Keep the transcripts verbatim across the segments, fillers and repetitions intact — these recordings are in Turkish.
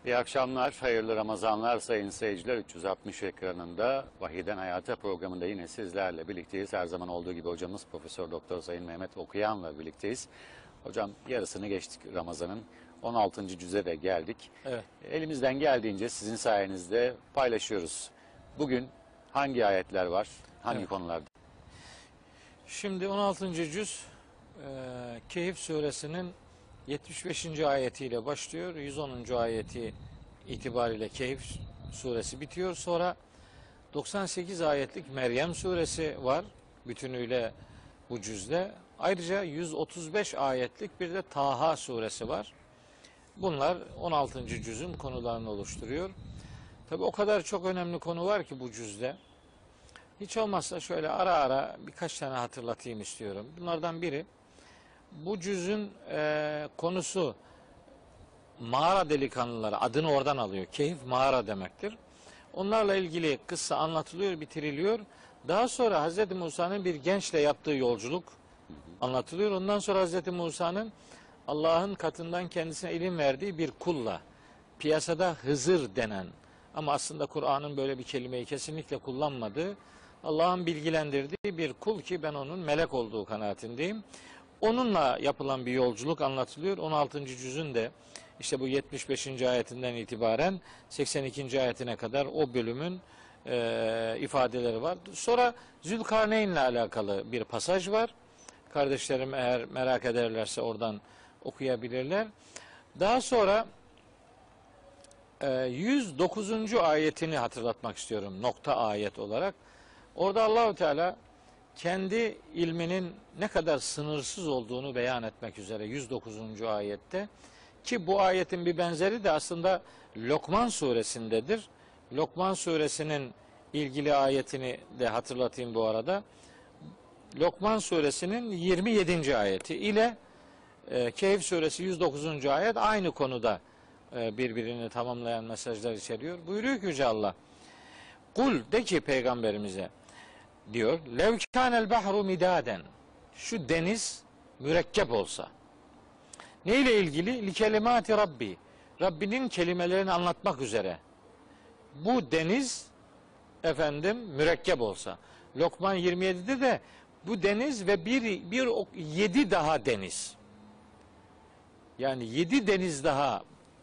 İyi akşamlar, hayırlı Ramazanlar sayın seyirciler. üç yüz altmış ekranında Vahiyden Hayata programında yine sizlerle birlikteyiz. Her zaman olduğu gibi hocamız Profesör Doktor Sayın Mehmet Okuyan'la birlikteyiz. Hocam yarısını geçtik Ramazan'ın. on altıncı cüze de geldik. Evet. Elimizden geldiğince sizin sayenizde paylaşıyoruz. Bugün hangi ayetler var, hangi Evet. konularda? Şimdi on altıncı cüz e, Kehf suresinin yetmiş beşinci ayetiyle başlıyor. yüz onuncu ayeti itibariyle Kehf suresi bitiyor. Sonra doksan sekiz ayetlik Meryem suresi var bütünüyle bu cüzde. Ayrıca yüz otuz beş ayetlik bir de Taha suresi var. Bunlar on altıncı cüzün konularını oluşturuyor. Tabi o kadar çok önemli konu var ki bu cüzde. Hiç olmazsa şöyle ara ara birkaç tane hatırlatayım istiyorum. Bunlardan biri, bu cüzün e, konusu mağara delikanlıları, adını oradan alıyor. Kehf mağara demektir. Onlarla ilgili kıssa anlatılıyor, bitiriliyor. Daha sonra Hazreti Musa'nın bir gençle yaptığı yolculuk anlatılıyor. Ondan sonra Hazreti Musa'nın Allah'ın katından kendisine ilim verdiği bir kulla, piyasada Hızır denen ama aslında Kur'an'ın böyle bir kelimeyi kesinlikle kullanmadığı, Allah'ın bilgilendirdiği bir kul ki ben onun melek olduğu kanaatindeyim. Onunla yapılan bir yolculuk anlatılıyor. on altıncı cüzün de işte bu yetmiş beşinci ayetinden itibaren seksen ikinci ayetine kadar o bölümün e, ifadeleri var. Sonra Zülkarneyn ile alakalı bir pasaj var. Kardeşlerim eğer merak ederlerse oradan okuyabilirler. Daha sonra yüz dokuzuncu ayetini hatırlatmak istiyorum nokta ayet olarak. Orada Allahu Teala kendi ilminin ne kadar sınırsız olduğunu beyan etmek üzere yüz dokuzuncu ayette, ki bu ayetin bir benzeri de aslında Lokman suresindedir. Lokman suresinin ilgili ayetini de hatırlatayım bu arada. Lokman suresinin yirmi yedinci ayeti ile e, Kehf suresi yüz dokuzuncu ayet aynı konuda e, birbirini tamamlayan mesajlar içeriyor. Buyuruyor ki Yüce Allah, kul de ki peygamberimize, diyor, lev kânel bahru midaden, şu deniz mürekkep olsa. Neyle ilgili? Li kelimati Rabbi, Rabbinin kelimelerini anlatmak üzere. Bu deniz efendim mürekkep olsa. Lokman yirmi yedide de bu deniz ve bir, bir yedi daha deniz. Yani yedi deniz daha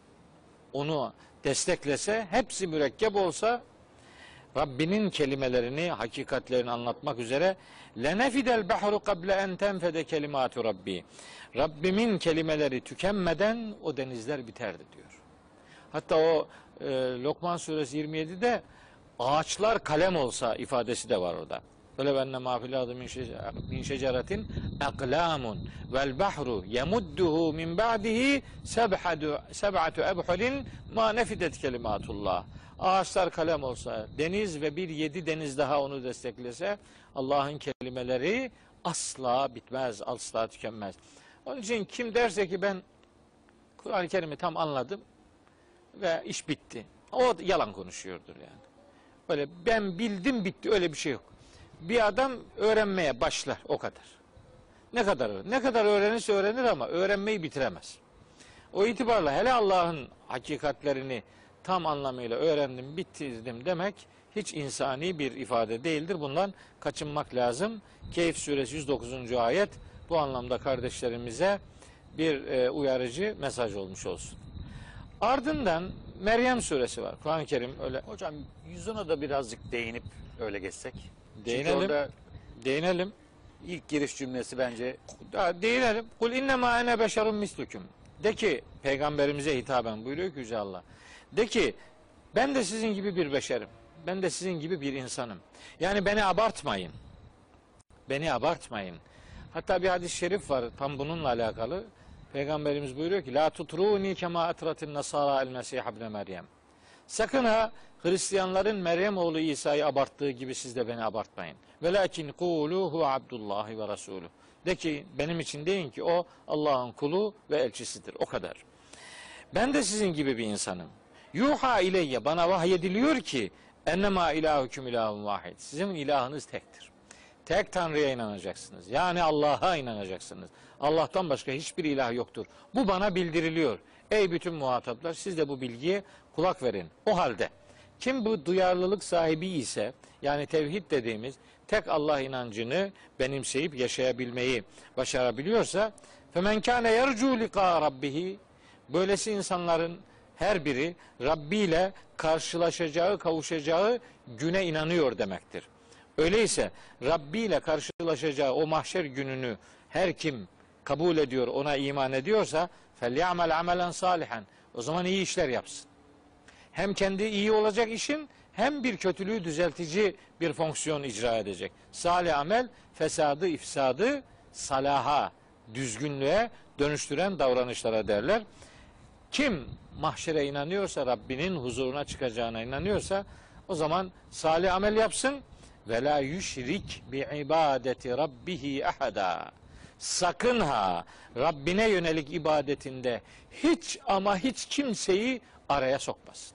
onu desteklese, hepsi mürekkep olsa, Rabbinin kelimelerini, hakikatlerini anlatmak üzere lenefidel bahru kable en tenfede kelimatu Rabbi. Rabbimin kelimeleri tükenmeden o denizler biterdi diyor. Hatta o e, Lokman suresi yirmi yedide ağaçlar kalem olsa ifadesi de var orada. Öyle benne mafilâdı min şeceretin aklamun vel bahru yemudduhu min ba'dihi seb'atu ebhulin ma nefidet kelimatullah. Ağaçlar kalem olsa, deniz ve bir yedi deniz daha onu desteklese, Allah'ın kelimeleri asla bitmez, asla tükenmez. Onun için kim derse ki ben Kur'an-ı Kerim'i tam anladım ve iş bitti, o yalan konuşuyordur yani. Öyle ben bildim bitti, öyle bir şey yok. Bir adam öğrenmeye başlar, o kadar. Ne kadar ne kadar öğrenirse öğrenir ama öğrenmeyi bitiremez. O itibarla hele Allah'ın hakikatlerini tam anlamıyla öğrendim, bitirdim demek hiç insani bir ifade değildir. Bundan kaçınmak lazım. Kehf suresi yüz dokuzuncu ayet bu anlamda kardeşlerimize bir e, uyarıcı mesaj olmuş olsun. Ardından Meryem suresi var. Kur'an-ı Kerim öyle. Hocam yüzüne de birazcık değinip öyle geçsek. Değinelim. Çünkü orada Değinelim. ilk giriş cümlesi bence Değinelim. Kul innema ene beşerun mislüküm. De ki peygamberimize hitaben buyuruyor ki Yüce Allah. De ki ben de sizin gibi bir beşerim. Ben de sizin gibi bir insanım. Yani beni abartmayın. Beni abartmayın. Hatta bir hadis-i şerif var tam bununla alakalı. Peygamberimiz buyuruyor ki la tutruni kema atratin nasara el mesih ibn Meryem. Sakın ha Hristiyanların Meryem oğlu İsa'yı abarttığı gibi siz de beni abartmayın. Velakin kuluhu Abdullah ve Resulü. De ki benim için deyin ki o Allah'ın kulu ve elçisidir. O kadar. Ben de sizin gibi bir insanım. Yuha ileyye, bana vahyediliyor ki ennema ilahüküm ilahun vahid. Sizin ilahınız tektir. Tek Tanrı'ya inanacaksınız. Yani Allah'a inanacaksınız. Allah'tan başka hiçbir ilah yoktur. Bu bana bildiriliyor. Ey bütün muhataplar, siz de bu bilgiye kulak verin. O halde kim bu duyarlılık sahibi ise, yani tevhid dediğimiz tek Allah inancını benimseyip yaşayabilmeyi başarabiliyorsa, فَمَنْ كَانَ يَرْجُوا لِقَاءَ رَبِّهِ, böylesi insanların her biri Rabbi ile karşılaşacağı, kavuşacağı güne inanıyor demektir. Öyleyse Rabbi ile karşılaşacağı o mahşer gününü her kim kabul ediyor, ona iman ediyorsa فَلْيَعْمَلْ عَمَلًا صَالِحًا, o zaman iyi işler yapsın. Hem kendi iyi olacak işin, hem bir kötülüğü düzeltici bir fonksiyon icra edecek. Salih amel, fesadı, ifsadı, salaha, düzgünlüğe dönüştüren davranışlara derler. Kim mahşere inanıyorsa, Rabbinin huzuruna çıkacağına inanıyorsa, o zaman salih amel yapsın. Ve la yüşrik bi ibadeti rabbihi ahada. Sakın ha, Rabbine yönelik ibadetinde hiç ama hiç kimseyi araya sokmasın.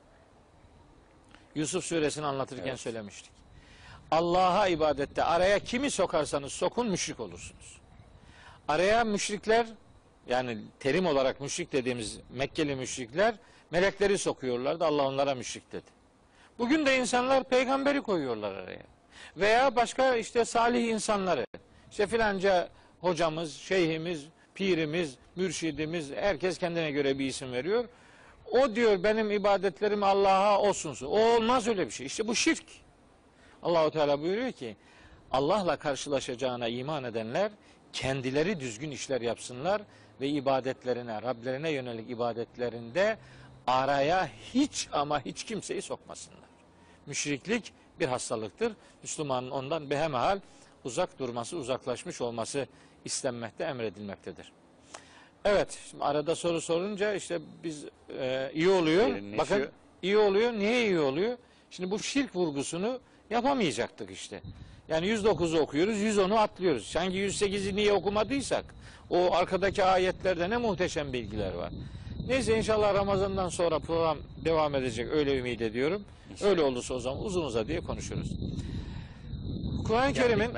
Yusuf suresini anlatırken evet. söylemiştik. Allah'a ibadette araya kimi sokarsanız sokun müşrik olursunuz. Araya müşrikler, yani terim olarak müşrik dediğimiz Mekkeli müşrikler melekleri sokuyorlardı. Allah onlara müşrik dedi. Bugün de insanlar peygamberi koyuyorlar araya. Veya başka işte salih insanları. İşte filanca hocamız, şeyhimiz, pirimiz, mürşidimiz, herkes kendine göre bir isim veriyor. O diyor benim ibadetlerim Allah'a olsun. O olmaz öyle bir şey. İşte bu şirk. Allahu Teala buyuruyor ki Allah'la karşılaşacağına iman edenler kendileri düzgün işler yapsınlar ve ibadetlerine, Rablerine yönelik ibadetlerinde araya hiç ama hiç kimseyi sokmasınlar. Müşriklik bir hastalıktır. Müslümanın ondan behemehal uzak durması, uzaklaşmış olması istenmekte, emredilmektedir. Evet, şimdi arada soru sorunca işte biz e, iyi oluyor. Bakın iyi oluyor. Niye iyi oluyor? Şimdi bu şirk vurgusunu yapamayacaktık işte. Yani yüz dokuzu okuyoruz, yüz onu atlıyoruz. Sanki yüz sekizi niye okumadıysak, o arkadaki ayetlerde ne muhteşem bilgiler var. Neyse inşallah Ramazan'dan sonra program devam edecek, öyle ümit ediyorum. İnşallah. Öyle olursa o zaman uzun uzadıya konuşuruz. Kur'an-ı Kerim'in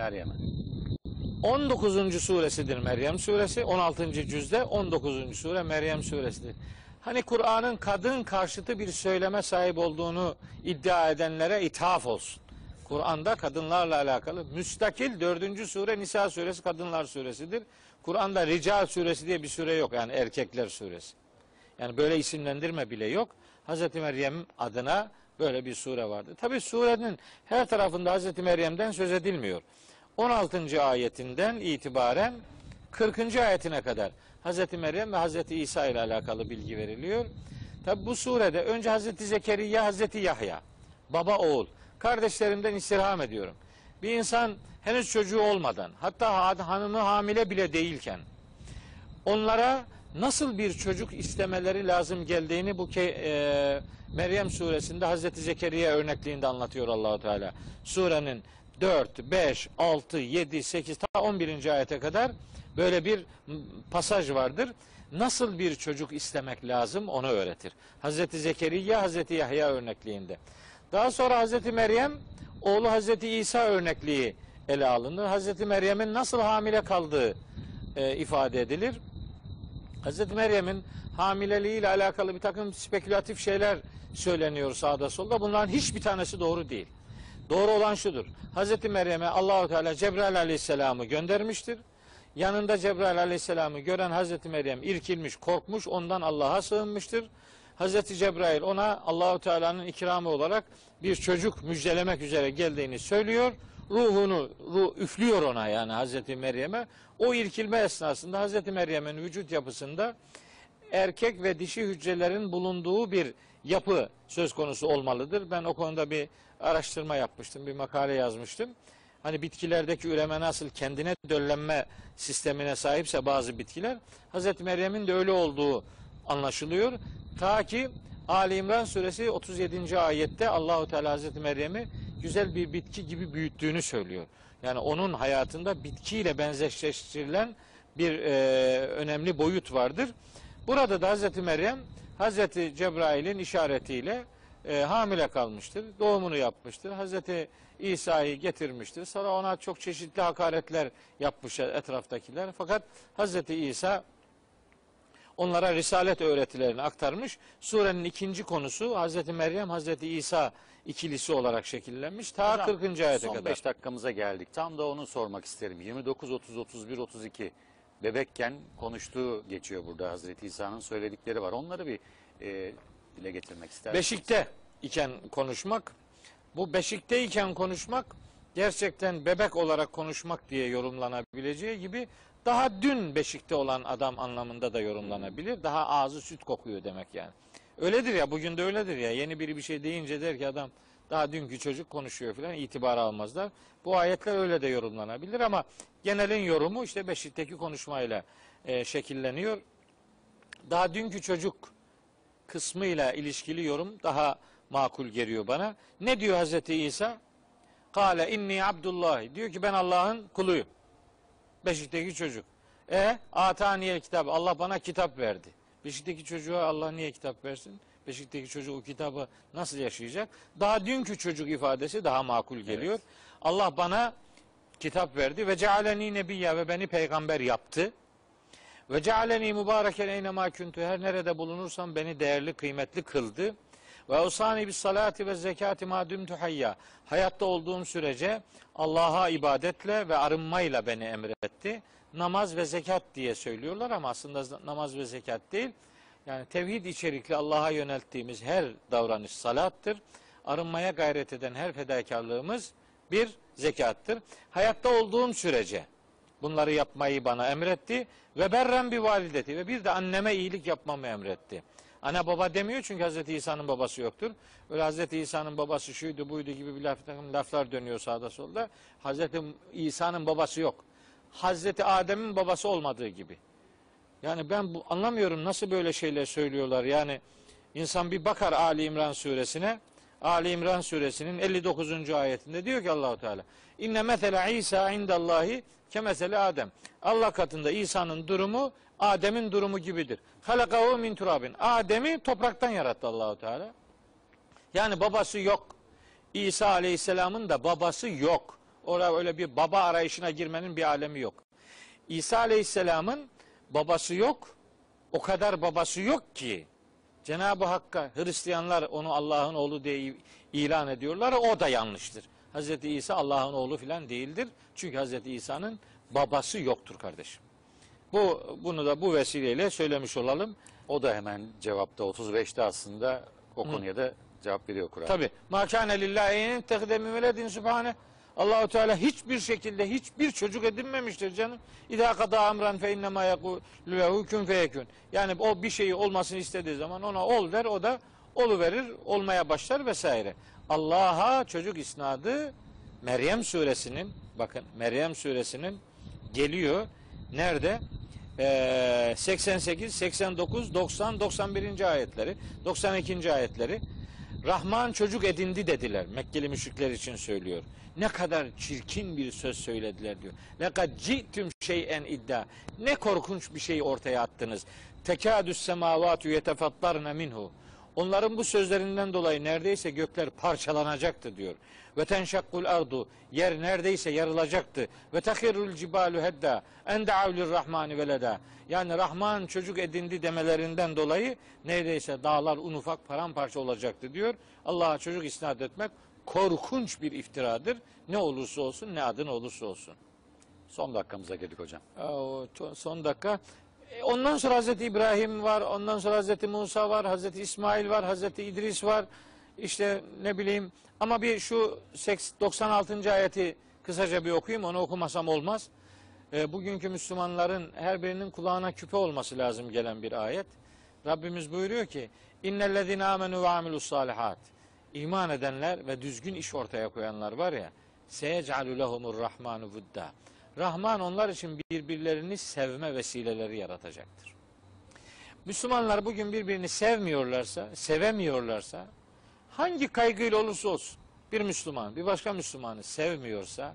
on dokuzuncu suresidir Meryem suresi. on altıncı cüzde on dokuzuncu sure Meryem suresidir. Hani Kur'an'ın kadın karşıtı bir söyleme sahip olduğunu iddia edenlere ithaf olsun. Kur'an'da kadınlarla alakalı müstakil dördüncü sure Nisa suresi kadınlar suresidir. Kur'an'da Rical suresi diye bir sure yok, yani erkekler suresi. Yani böyle isimlendirme bile yok. Hazreti Meryem adına böyle bir sure vardı. Tabi surenin her tarafında Hazreti Meryem'den söz edilmiyor. on altıncı ayetinden itibaren kırkıncı ayetine kadar Hazreti Meryem ve Hazreti İsa ile alakalı bilgi veriliyor. Tabi bu surede önce Hazreti Zekeriya, Hazreti Yahya, baba oğul, kardeşlerimden istirham ediyorum. Bir insan henüz çocuğu olmadan, hatta hanımı hamile bile değilken onlara nasıl bir çocuk istemeleri lazım geldiğini bu e, Meryem suresinde Hazreti Zekeriya örnekliğinde anlatıyor Allahu Teala. Surenin dört, beş, altı, yedi, sekiz ta on birinci ayete kadar böyle bir pasaj vardır. Nasıl bir çocuk istemek lazım onu öğretir. Hazreti Zekeriya, Hazreti Yahya örnekliğinde. Daha sonra Hazreti Meryem, oğlu Hazreti İsa örnekliği ele alınır. Hazreti Meryem'in nasıl hamile kaldığı e, ifade edilir. Hazreti Meryem'in hamileliği ile alakalı bir takım spekülatif şeyler söyleniyor sağda solda. Bunların hiçbir tanesi doğru değil. Doğru olan şudur. Hazreti Meryem'e Allahu Teala Cebrail Aleyhisselam'ı göndermiştir. Yanında Cebrail Aleyhisselam'ı gören Hazreti Meryem irkilmiş, korkmuş, ondan Allah'a sığınmıştır. Hazreti Cebrail ona Allahu Teala'nın ikramı olarak bir çocuk müjdelemek üzere geldiğini söylüyor. Ruhunu ruh, üflüyor ona, yani Hazreti Meryem'e. O irkilme esnasında Hazreti Meryem'in vücut yapısında erkek ve dişi hücrelerin bulunduğu bir yapı söz konusu olmalıdır. Ben o konuda bir araştırma yapmıştım, bir makale yazmıştım. Hani bitkilerdeki üreme nasıl kendine döllenme sistemine sahipse bazı bitkiler, Hazreti Meryem'in de öyle olduğu anlaşılıyor. Ta ki Ali İmran suresi otuz yedinci ayette Allahu Teala Hazreti Meryem'i güzel bir bitki gibi büyüttüğünü söylüyor. Yani onun hayatında bitkiyle benzeştirilen bir e, önemli boyut vardır. Burada da Hazreti Meryem Hazreti Cebrail'in işaretiyle e, hamile kalmıştır. Doğumunu yapmıştır. Hazreti İsa'yı getirmiştir. Sonra ona çok çeşitli hakaretler yapmış etraftakiler. Fakat Hazreti İsa onlara risalet öğretilerini aktarmış. Surenin ikinci konusu Hazreti Meryem, Hazreti İsa ikilisi olarak şekillenmiş. Ta Hocam, kırkıncı ayete son kadar. beş dakikamıza geldik. Tam da onu sormak isterim. yirmi dokuz, otuz, otuz bir, otuz iki bebekken konuştuğu geçiyor burada. Hazreti İsa'nın söyledikleri var. Onları bir e, dile getirmek ister misiniz? Beşikte iken konuşmak, bu beşikteyken konuşmak gerçekten bebek olarak konuşmak diye yorumlanabileceği gibi daha dün beşikte olan adam anlamında da yorumlanabilir. Daha ağzı süt kokuyor demek yani. Öyledir ya, bugün de öyledir ya. Yeni biri bir şey deyince der ki adam daha dünkü çocuk konuşuyor falan, itibar almazlar. Bu ayetler öyle de yorumlanabilir ama genelin yorumu işte beşikteki konuşmayla e, şekilleniyor. Daha dünkü çocuk kısmıyla ilişkili yorum daha makul geliyor bana. Ne diyor Hazreti İsa? Kale inni abdullah. Diyor ki ben Allah'ın kuluyum. Beşikteki çocuk. E ataniyel kitap. Allah bana kitap verdi. Beşikteki çocuğa Allah niye kitap versin? Beşikteki çocuk o kitabı nasıl yaşayacak? Daha dünkü çocuk ifadesi daha makul geliyor. Evet. Allah bana kitap verdi ve cealeni nebiyya ve beni peygamber yaptı. Ve cealeni mübareken eynemâ kuntu, her nerede bulunursam beni değerli, kıymetli kıldı. Ve usani bis salati ve zekati ma dumtu hayya. Hayatta olduğum sürece Allah'a ibadetle ve arınmayla beni emretti. Namaz ve zekat diye söylüyorlar ama aslında namaz ve zekat değil. Yani tevhid içerikli Allah'a yönelttiğimiz her davranış salattır. Arınmaya gayret eden her fedakarlığımız bir zekattır. Hayatta olduğum sürece bunları yapmayı bana emretti ve berren bir valideti ve bir de anneme iyilik yapmamı emretti. Ana baba demiyor çünkü Hazreti İsa'nın babası yoktur. Öyle Hazreti İsa'nın babası şuydu buydu gibi bir laf, laflar dönüyor sağda solda. Hazreti İsa'nın babası yok. Hazreti Adem'in babası olmadığı gibi. Yani ben bu, anlamıyorum nasıl böyle şeyler söylüyorlar. Yani insan bir bakar Ali İmran suresine. Ali İmran suresinin elli dokuzuncu ayetinde diyor ki Allahu Teala: İnne mesele İsa indallahi kemesele Adem. Allah katında İsa'nın durumu Adem'in durumu gibidir. Halakahu min turabin. Adem'i topraktan yarattı Allahu Teala. Yani babası yok. İsa Aleyhisselam'ın da babası yok. Orada öyle bir baba arayışına girmenin bir alemi yok. İsa Aleyhisselam'ın babası yok. O kadar babası yok ki Cenab-ı Hakk'a Hristiyanlar onu Allah'ın oğlu diye ilan ediyorlar. O da yanlıştır. Hazreti İsa Allah'ın oğlu filan değildir. Çünkü Hazreti İsa'nın babası yoktur kardeşim. Bu bunu da bu vesileyle söylemiş olalım. O da hemen cevapta otuz beşte aslında o Hı. konuya da cevap veriyor Kur'an. Tabi. Ma kâne lillahi en tehde veledin sübhane. Allahu Teala hiçbir şekilde hiçbir çocuk edinmemiştir canım. İzâ kadâ amran fe innemâ yekûlü lehu kün feyekûn. Yani o bir şeyi olmasını istediği zaman ona ol der, o da oluverir, olmaya başlar vesaire. Allah'a çocuk isnadı Meryem suresinin, bakın Meryem suresinin geliyor. Nerede? Ee, seksen sekiz, seksen dokuz, doksan, doksan birinci ayetleri, doksan ikinci ayetleri. Rahman çocuk edindi dediler. Mekkeli müşrikler için söylüyor. Ne kadar çirkin bir söz söylediler diyor. Lekad ci'tüm şey'en iddia. Ne korkunç bir şey ortaya attınız. Tekadüs semavatu yetefattarne minhu. Onların bu sözlerinden dolayı neredeyse gökler parçalanacaktı diyor. Ve tenşakkul ardu, yer neredeyse yarılacaktı. Ve tehirrul cibalu hedda en da'avlir rahmani veleda. Yani Rahman çocuk edindi demelerinden dolayı neredeyse dağlar un ufak paramparça olacaktı diyor. Allah'a çocuk isnat etmek korkunç bir iftiradır. Ne olursa olsun, ne adın olursa olsun. Son dakikamıza geldik hocam. O son dakika. Ondan sonra Hazreti İbrahim var, ondan sonra Hazreti Musa var, Hazreti İsmail var, Hazreti İdris var. İşte ne bileyim, ama bir şu doksan altıncı ayeti kısaca bir okuyayım, onu okumasam olmaz. E, bugünkü Müslümanların her birinin kulağına küpe olması lazım gelen bir ayet. Rabbimiz buyuruyor ki: İnnellezine amenu ve amilus salihat. İman edenler ve düzgün iş ortaya koyanlar var ya, seyec'alu lehumur rahmanu vudda. Rahman onlar için birbirlerini sevme vesileleri yaratacaktır. Müslümanlar bugün birbirini sevmiyorlarsa, sevemiyorlarsa, hangi kaygıyla olursa olsun, bir Müslüman bir başka Müslümanı sevmiyorsa,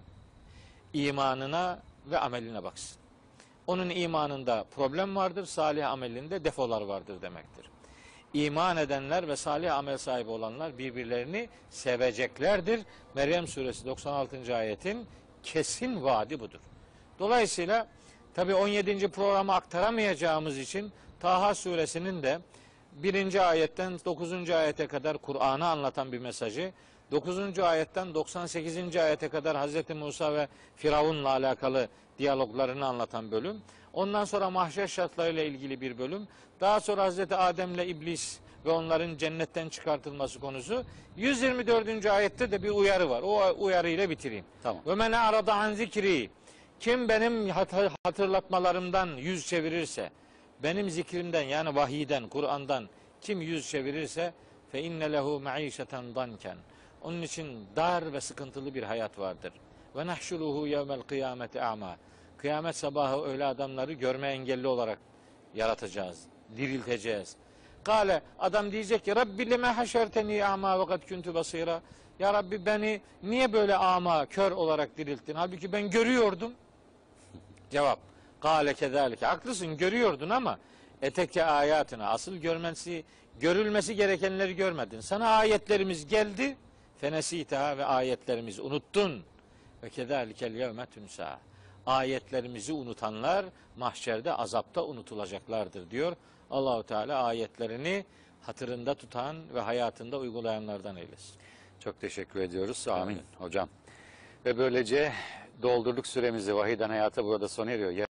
imanına ve ameline baksın. Onun imanında problem vardır, salih amelinde defolar vardır demektir. iman edenler ve salih amel sahibi olanlar birbirlerini seveceklerdir. Meryem suresi doksan altıncı ayetin kesin vaadi budur. Dolayısıyla tabi on yedinci programı aktaramayacağımız için Taha suresinin de birinci ayetten dokuzuncu ayete kadar Kur'an'ı anlatan bir mesajı, dokuzuncu ayetten doksan sekizinci ayete kadar Hazreti Musa ve Firavun'la alakalı diyaloglarını anlatan bölüm. Ondan sonra mahşer şartlarıyla ilgili bir bölüm. Daha sonra Hazreti Adem'le İblis ve onların cennetten çıkartılması konusu. yüz yirmi dördüncü ayette de bir uyarı var. O uyarıyla bitireyim. Tamam. Ve men arada an zikri. Kim benim hatırlatmalarımdan yüz çevirirse, benim zikrimden yani vahiyden, Kur'an'dan kim yüz çevirirse fe inne lehu maişeten danken. Onun için dar ve sıkıntılı bir hayat vardır. Ve nahşuruhu yevmel kıyameti a'ma. Kıyamet sabahı öyle adamları görme engelli olarak yaratacağız, dirilteceğiz. Kale, adam diyecek ki Rabbi lime haşerteni a'ma ve kad kuntu basira. Ya Rabbi beni niye böyle ama, kör olarak dirilttin? Halbuki ben görüyordum. Cevap. Kale kezalike. Haklısın, görüyordun ama eteke ayatına, asıl görmesi, görülmesi gerekenleri görmedin. Sana ayetlerimiz geldi. Fenesitaha ve ayetlerimizi unuttun. Ve kezalikel yevme tunsa. Ayetlerimizi unutanlar mahşerde azapta unutulacaklardır diyor. Allahu Teala ayetlerini hatırında tutan ve hayatında uygulayanlardan eylesin. Çok teşekkür ediyoruz. Amin hocam. Ve böylece doldurduk süremizi. Vahiden hayata burada sona eriyor.